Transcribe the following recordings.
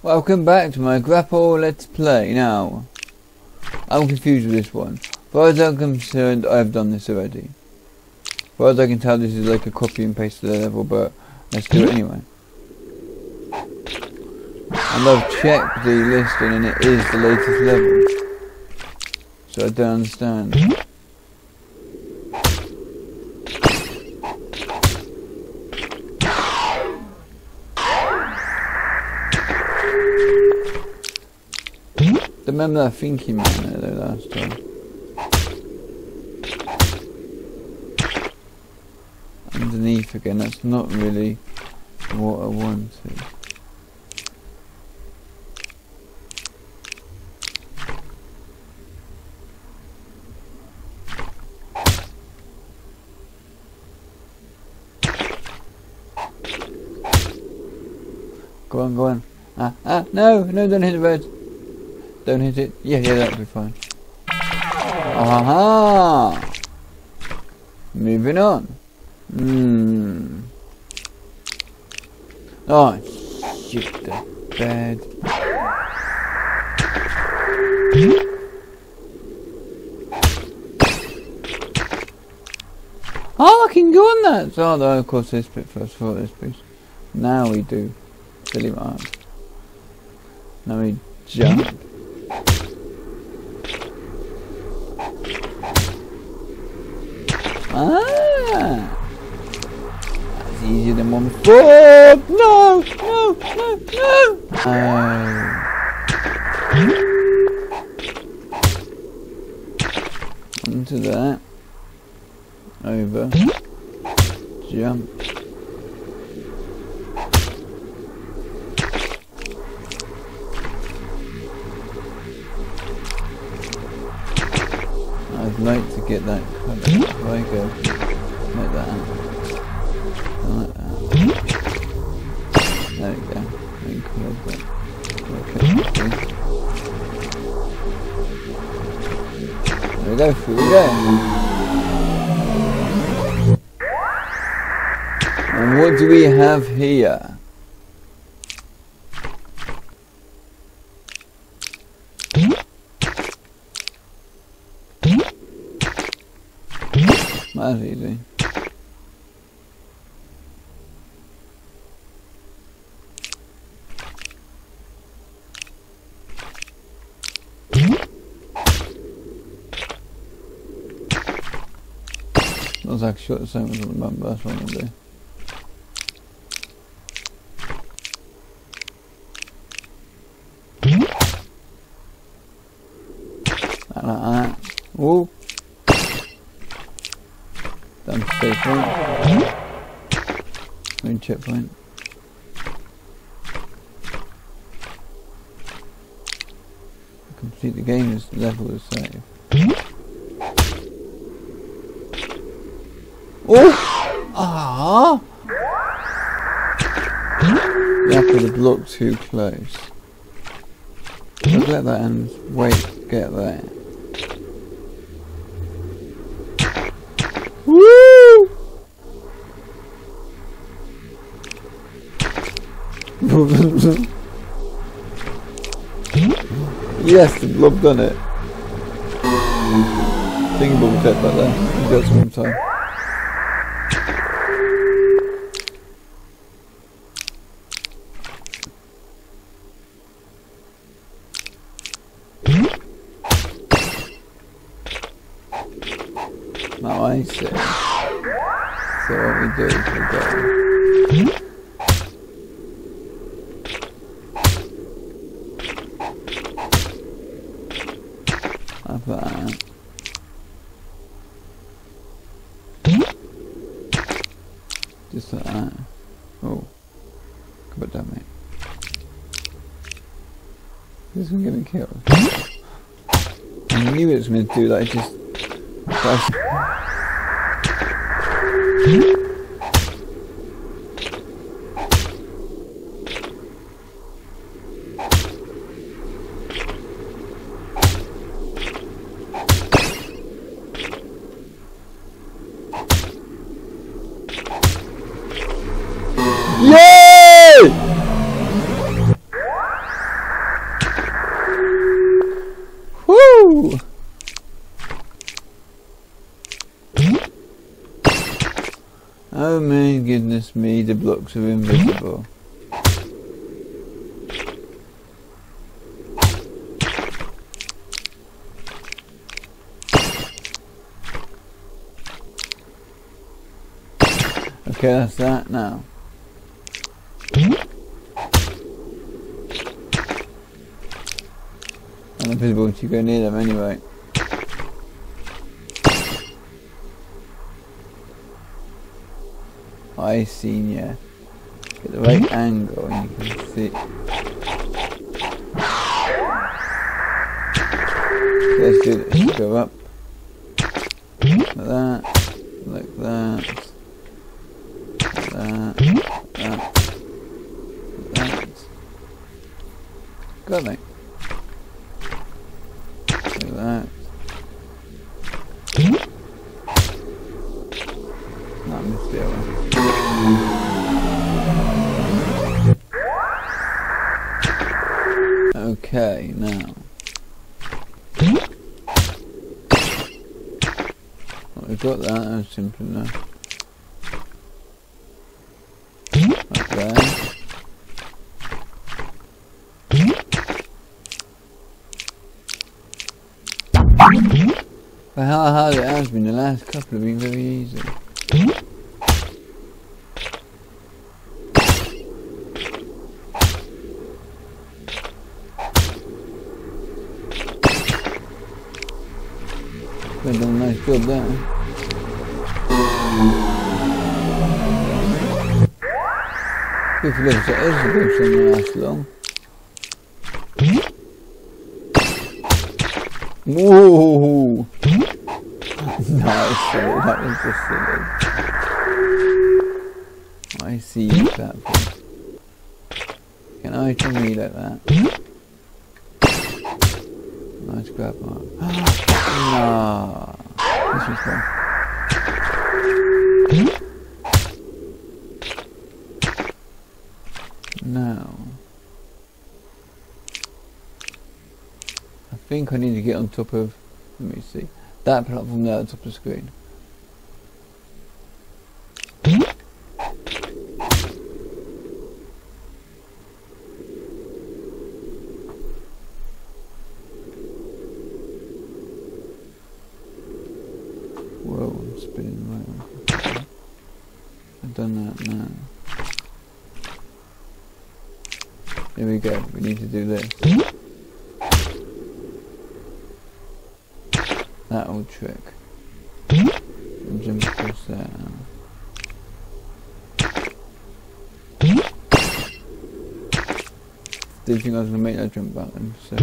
Welcome back to my Grapple Let's Play. Now, I'm confused with this one. As far as I'm concerned, I've done this already. As far as I can tell, this is like a copy and paste of the level, but let's do it anyway. And I've checked the listing and it is the latest level. So I don't understand. Remember that thinking man there though last time. Underneath again, that's not really what I wanted. Go on, go on. No, don't hit the red. Don't hit it. Yeah, that'll be fine. Aha! Moving on. Oh, shit, the bed. Oh, I can go on that! So, no, of course, this bit first, for this piece. Now we do. Silly mark. Now we jump. That's easier than 1-4. No. Onto that. Over. Jump. I'd like to get that colour. There you go. Like that. Like that. There we go. Okay. There we go. Through we go. And what do we have here? That's easy. Looks like I shot the same as I remember, that's what I'm gonna do. Like that. Whoa. Done save point. Main checkpoint. Complete the game as the level is saved. Oh! Ah! You have to the block too close. Look at that and wait to get there. Woo! Yes, the blob done it. Thinking bubble tap like that. You got some time. Now I see. So what we do is we go like that. Just like that. Oh, come down, mate. This is gonna get me killed. I knew it was going to do that. Just. Yay! the blocks are invisible. Okay, that's that now. I'm invisible to go near them anyway. I seen ya. Get the right angle and you can see. Let's do this. Go up. Like that. Like that. Like that. Like that. Got me. Like that. No, I missed the other one. Okay, now. Well, we've got that, that was simple enough. Like there. But how hard it has been, the last couple have been very easy. They've done a nice job there. If you look at it, it's a good thing to last long. Whoa! Nice, silly. That was just silly. I see you, platform. Can I tell me like that? Nice grab mark. Nah. This is fun. Now. I think I need to get on top of, let me see, that platform there at the top of the screen. Whoa, I'm spinning right on. I've done that now. Here we go, we need to do this. That old trick. And jump across there now. Didn't think I was going to make that jump back then, so.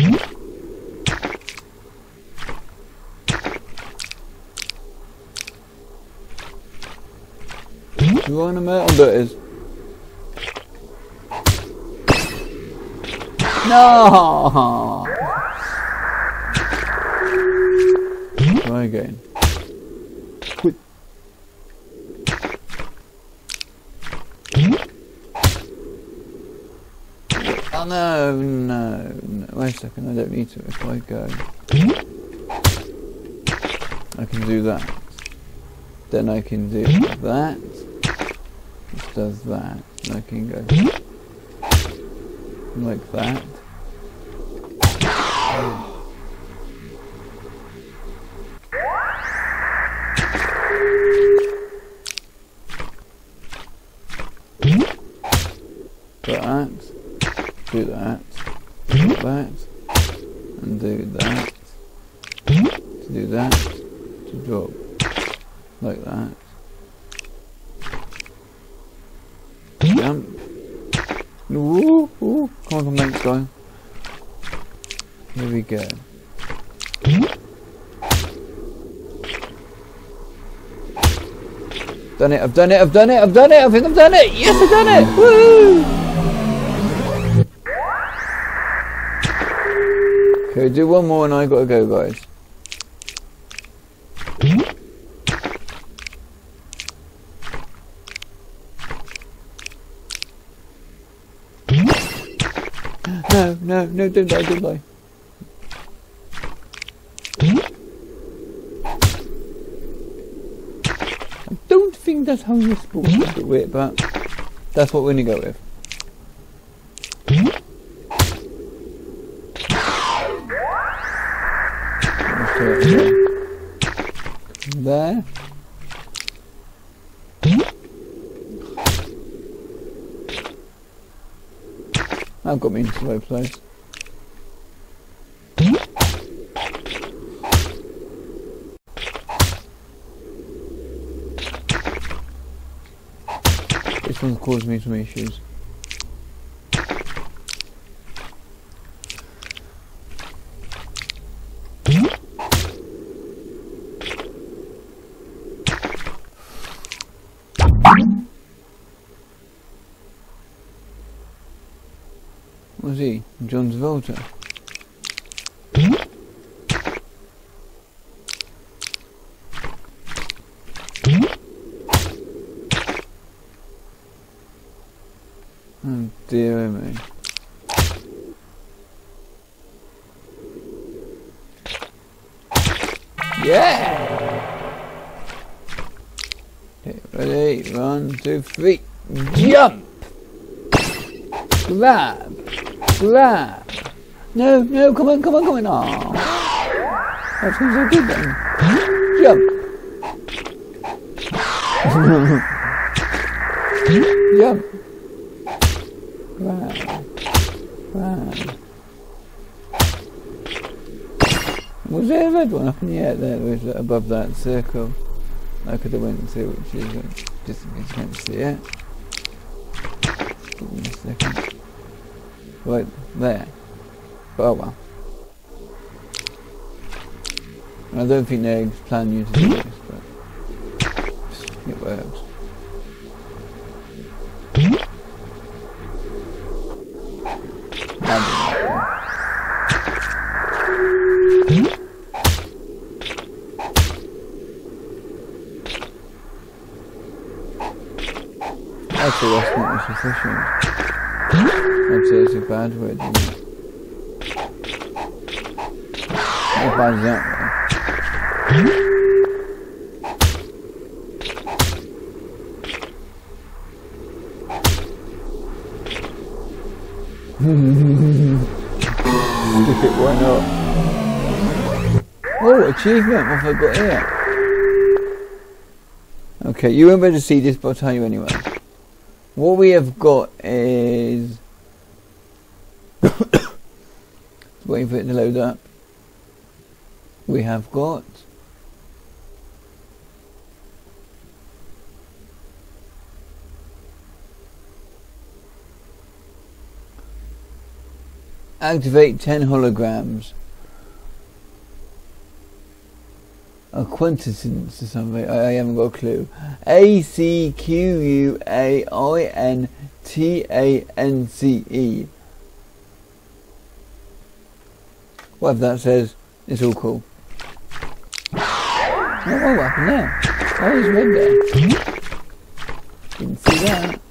Do you want to metal that is? No! Try again. Quit. Oh no, no, no. Wait a second, I don't need to. If I go, I can do that. Then I can do that. This does that. And I can go like that. Do that, do that, and do that, to do that, to drop, like that, jump, ooh, ooh, come on, next guy, here we go. Done it, I've done it, I've done it, I've done it, I think I've done it, yes I've done it, woo! Okay, do one more and I gotta go, guys. No, no, no, don't die, don't die. I don't think that's how you're supposed to do it, but That's what we're gonna go with. There. I've got me in a slow place. This one's caused me some issues. What was he? John Travolta. Oh dear me. Yeah! Okay, ready? 1, 2, 3. Jump! Grab! Grab! No, no, come on, come on, come on. Oh. That seems so good then. Jump! Jump! Grab! Grab! Was there a red one up in the air there? Was it above that circle? I could have went to, which is just in case you can't see it. Give me a second. Right there. Oh well. I don't think they plan you to do this, but it works. Actually, that's not much efficient. I'd say it's a bad word, isn't it? Not bad as that Stick it, why not? Oh, achievement, what have I got here? Okay, you won't be able to see this, but I'll tell you anyway. What we have got is... waiting for it to load up. We have got... activate 10 holograms. A quintessence or something. I haven't got a clue. ACQUAINTANCE. Whatever that says, it's all cool. Oh, what happened there? Oh, there's red there. Didn't see that.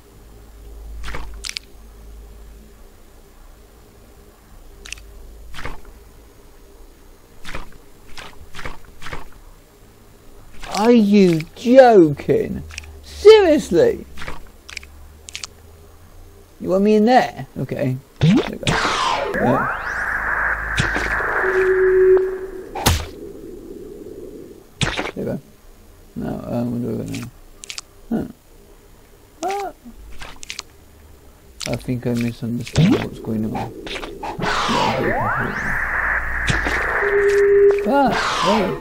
Are you joking? Seriously? You want me in there? Okay. There we go. Yeah. There we go. Now, what do I got now? Huh. I think I misunderstand what's going on. Oh.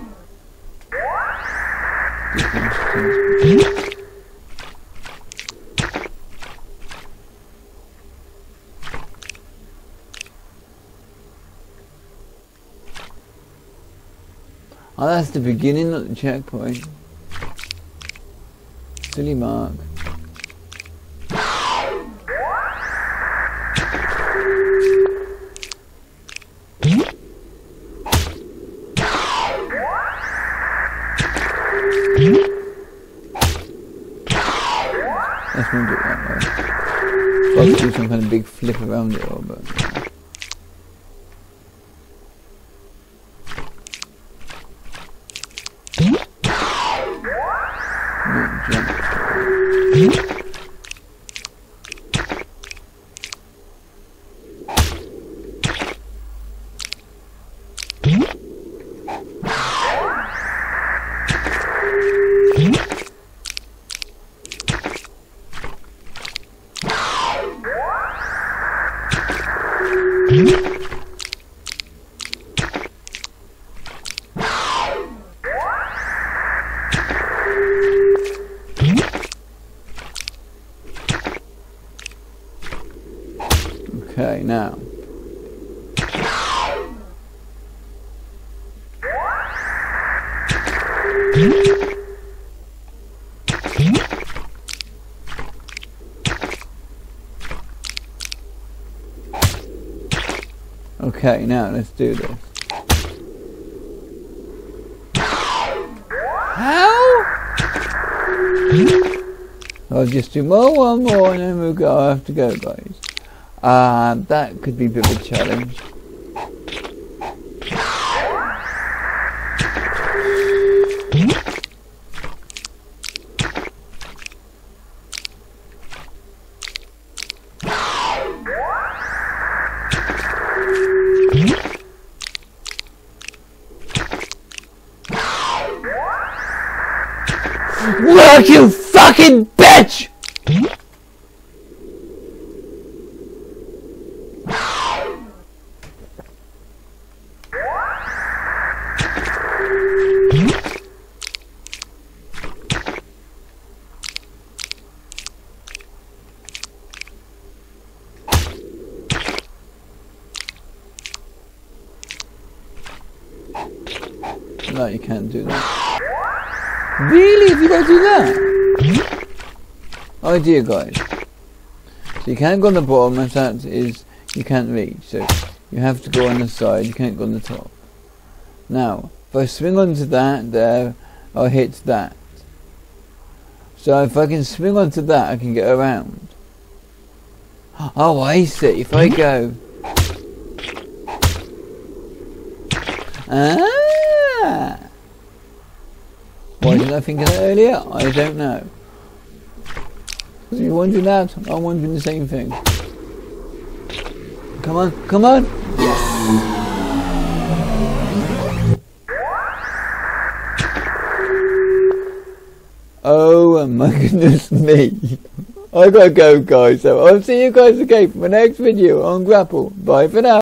Oh, that's the beginning, not the checkpoint. Silly mark. Let's not do it that way. I'll do some kind of big flip around it all, but... not jump. Okay, now. Okay, now let's do this. How? I'll just do one more and then we'll go. I have to go, guys. That could be a bit of a challenge. Work, you fucking bitch! No, you can't do that. Really? If you don't do that? Oh dear, guys. So you can't go on the bottom, as that is, you can't reach. So you have to go on the side, you can't go on the top. Now, if I swing onto that there, I'll hit that. So if I can swing onto that, I can get around. Oh, I see. If I go... Ah! Why didn't I think of that earlier? I don't know. If you're wondering that, I'm wondering the same thing. Come on, come on! Yes! Oh my goodness me! I gotta go, guys, so I'll see you guys again for my next video on Grapple. Bye for now!